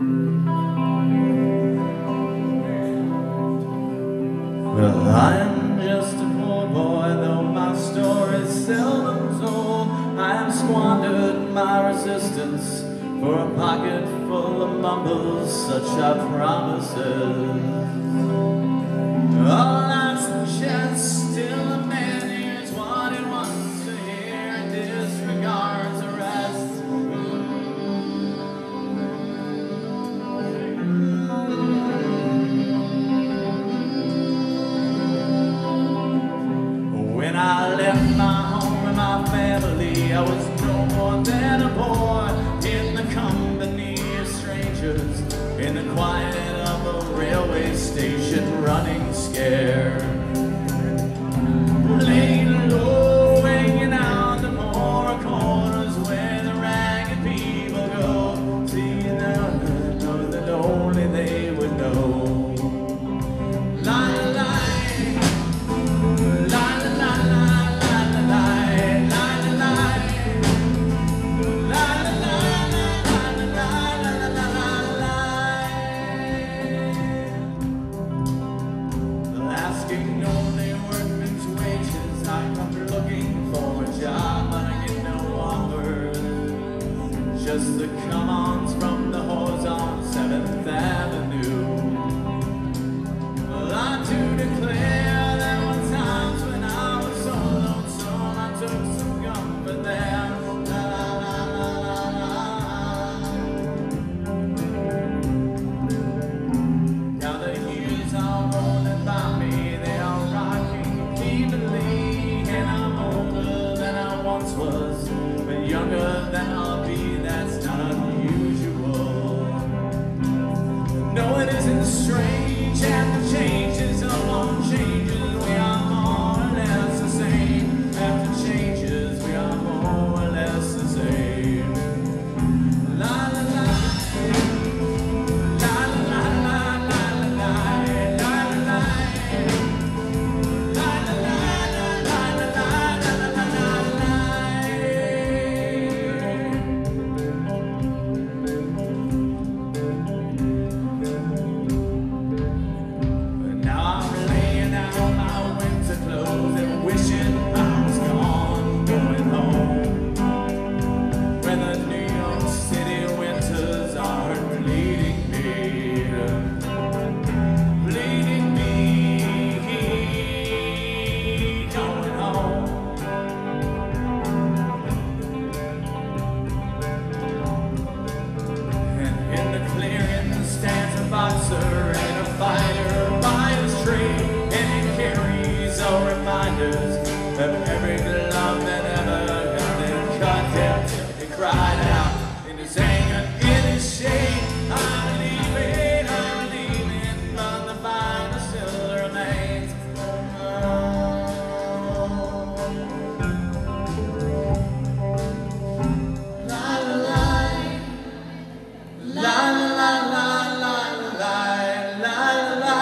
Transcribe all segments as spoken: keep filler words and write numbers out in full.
Well, I'm just a poor boy, though my story's seldom told. I have squandered my resistance for a pocket full of mumbles, such are promises. All I suggest, still a man hears what he wants to hear and disregards the rest. When I left my home and my family, I was no more than a boy in the company of strangers, in the quiet of a railway station, running scared. Laying low, hanging out the more corners where the ragged people go. See, now know that only they would know. Lie, lie. Just the come-ons from the whores on seventh Avenue. Well, I do declare there were times when I was so lonesome I took some gum for them. La, la, la, la, la. Now the years are rolling by me, they are rocking evenly, and I'm older than I once was, but younger than I'll be. That's not unusual. No, it isn't strange. After changes, along changes, we are more or less the same. After changes, we are more or less the same. La la la. La la la la la la la la la. La la la la la la la la la la. Boxer and a fighter by his trade, and he carries all reminders of every glove that ever got him cut him. He cried out in his anger, in his shame, I'm leaving, I'm leaving, but the fighter still remains. La la la, la la la. La la la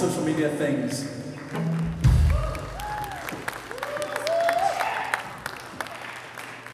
social media things.